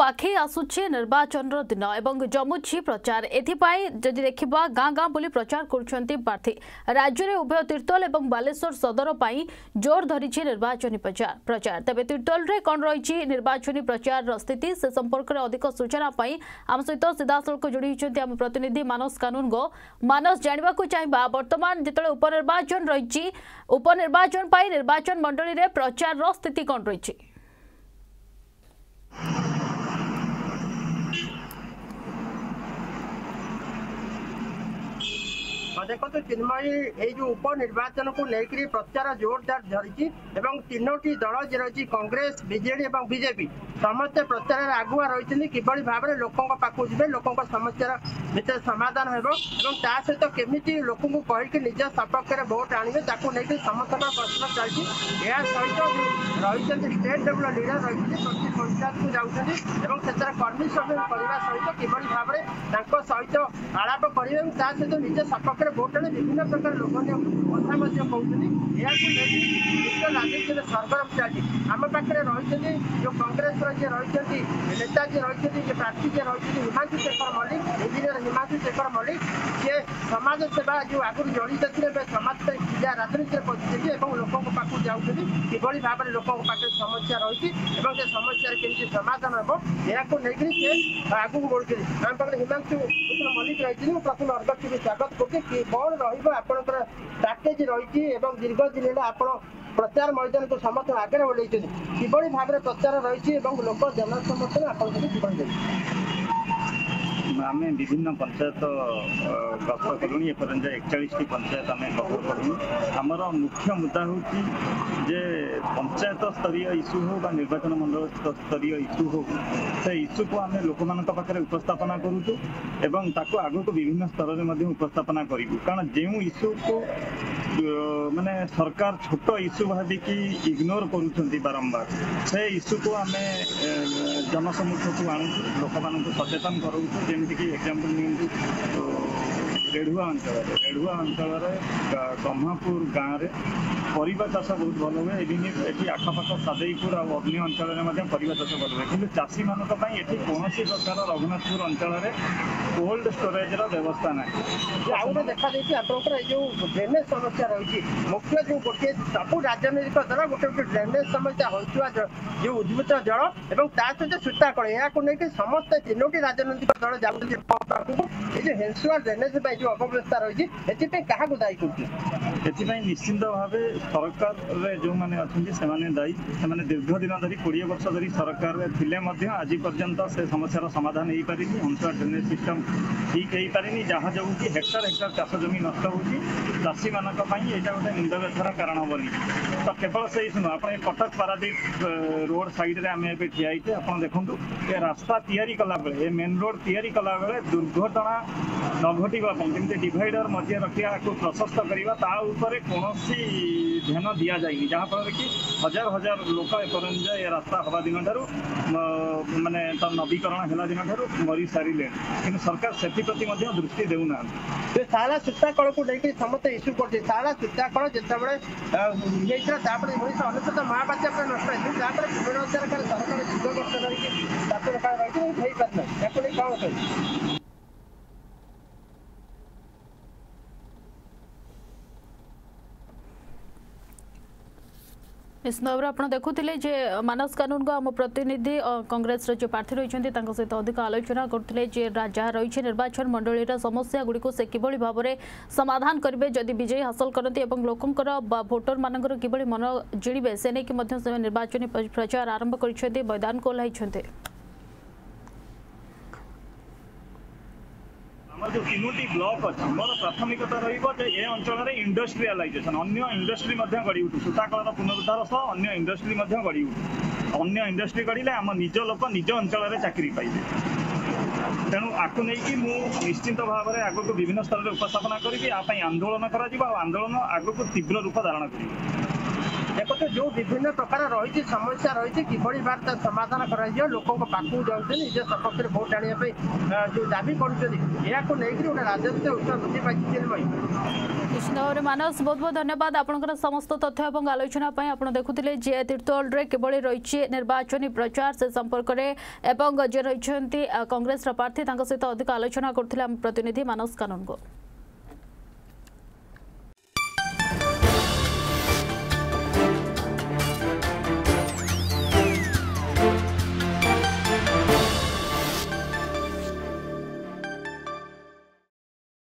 पाखे आसुछि निर्वाचन दिन एवं जमुछि प्रचार एथिपाई जदि देखिबा गाँ गाँ बुली प्रचार करुछंती प्रार्थी राज्य में उभय तीर्तोल और बालेश्वर सदर पाई जोर धरिछि निर्वाचनी प्रचार तेबे तीर्तोल रे कोन रहिछि निर्वाचनी प्रचार स्थिति से संपर्क में अधिक सूचना पाई आम सहित सीधासलख जोड़ी होइछंती आम प्रतिनिधि मानस कानून गो मानस जानवा को चाहिबा वर्तमान जेतले उपनिर्वाचन रहिछि उपनिर्वाचन पाई निर्वाचन मंडली रे प्रचार स्थिति कोन रहिछि। देखो चिन्मयी जो उपनिर्वाचन को लेकर प्रचार जोरदार धरी तीनोटी दल जी रही कांग्रेस बीजेडी और बीजेपी समस्त प्रचार आगुआ रही किभली भाव में लोकों पाखु जी लोकों समस्या भितर समाधान हो सहित केमी लोक कहीकि निज सपक्ष में भोट आणवे नहीं समस्त प्रश्न चलती सहित रही स्टेट लेवल लीडर रही प्रति पंचायत को जाऊँगी कर्मी सम्मेलन करने सहित किभली भाव में सहित आलाप करेंगे सहित निज सपक्ष भोट आने विभिन्न प्रकार लोक कथा कहते राजनीति में सरगरम चलती आम पाखे रही जो कांग्रेस रही नेताजी रही प्रार्थी जी रही हिमांशु शेखर मल्लिक इंजीनियर हिमांशु शेखर मल्लिक सी समाज सेवा जो आगुरी जड़ित थे समाज जिला राजनीति में पहुंचे और लोकों पाखु जाऊँगी किभली भाव में लोकों पाखे समस्या रही से समस्या केमी समाधान हम यह नहीं आगू बढ़ुते आम पाखे हिमांशु मल्लिक रही प्रथम अर्गत को स्वागत करुँचे कौन रपर पैकेज रही दीर्घ दिन आप प्रचार मैदान को समस्त आगे ओल्ल किभली भाव में प्रचार रही लोक जनसमर्थन आप आम विभिन्न पंचायत गस्त कलु एपर्यंत 41 पंचायत आम कवर कलु आमर मुख्य मुद्दा हूँ जे पंचायत स्तरीय इश्यू हो निर्वाचन मंडल स्तरीय इश्यू हो से इश्यू को आम लोक पाखे उपस्थापना करूँ एवं ताको आगु को विभिन्न स्तर में उपस्थापना करूँ कारण जो इश्यू को माने सरकार छोट इश्यू भाविकी इग्नोर करुँच बारंबार से इश्यू को आम जनसम्मुख को आणु लोक सचेतन कराऊँ जमीक एग्जाम्पल रेढ़ुआ अंचल ब्रह्मपुर गाँव में परिवा चाष बहुत भल हुए ये आखपाख सादेईपुर और अन्य अंचल परिवा चाष भल हुए कि चाषी मानी कौन प्रकार रघुनाथपुर अंचल में कोल्ड स्टोरेज व्यवस्था ना आउ देखा आपंकर जो ड्रेनेज समस्या रही मुख्य जो गोटे सब राजनैतिक दल गोटे गोटे ड्रेनेज समस्या होता जो उद्भूत जल और सहित सूताकल या समस्त तीनोटी राजनैतिक दल जाऊँगी हेन्सुआ ड्रेनेज जो अव्यवस्था रही क्या दायी कर निश्चिंत भाव सरकार जो मैंने अच्छा दायी से दीर्घ दिन धरी 20 वर्ष धरी सरकार थे आज पर्यंत से समस्यार समाधान हो पारि हंसुआ ड्रेनेज सिस्टम ठीक हो पारि जहाँ जो कि हेक्टर हेक्टर चाष जमी नष्ट हो चाषी मानक यहाँ गोटे मुंड व्यथार कारण हेनी तो केवल से शुणु आप कटक पारादीप रोड साइड आम ए ठिया आप देखूँ ये रास्ता तैयारी कला बेले मेन रोड तैयारी कला बेले दुर्घटना न घटापी डिवाइडर मध्य रखा प्रशस्त करवा कौन ध्यान दि जाए जहाँफल कि हजार हजार लोक एपर्यंत ये रास्ता हवा दिन माने नवीकरण है दिन मरी सारे कि सरकार से दृष्टि देना सारा सूताकल को लेकर समस्त इश्यू कर सारा सूताकल जितेबाला 1999 महाबात्या नष्ट विभिन्न सरकार दीर्घ वर्ष धरिकी कौन निश्चित भाव आप देखुले मानस कानून को आम प्रतिनिधि कांग्रेस जो प्रार्थी रही सहित अधिक आलोचना करते जहाँ रही निर्वाचन मंडली समस्या गुड़ी से किभली भाव में समाधान करेंगे जदि विजयी हासिल करते लोकंर भोटर मानकर किभली मन जिड़े से नहीं निर्वाचन प्रचार आरंभ कर मैदान को ओह्लैंते जो तीनोटी ब्लॉक अच्छी मोर प्राथमिकता रही अंचल इंडस्ट्रियलाइजेशन अन्य इंडस्ट्री गढ़ी उठू सूताकल पुनरुद्धार सह अन्य इंडस्ट्री गढ़ी उठू अन्य इंडस्ट्री गढ़ले आम निज लोक निज अंचल चाकरी पाइबे तेणु आपको नहीं निश्चिंत भाव में आग को विभिन्न स्तर में उपस्थापना करी आंदोलन कर आंदोलन आग को तीव्र रूप धारण कर देखो जो विभिन्न प्रकार रही समस्या रही किभली भाव समाधान कर लोकों पाखक जाऊँच निज सपक्ष में भोट आने जो दाबी कर गोटे राजनीति उत्तर वृद्धि पाई। निश्चित भाव में मानस बहुत बहुत धन्यवाद आपंकर समस्त तथ्य और आलोचना आप देखुले जे तीर्थोल किभली रही निर्वाचन प्रचार से संपर्क में जे रही कांग्रेस प्रार्थी सहित अधिक आलोचना करते प्रतिनिधि मानस कानून को।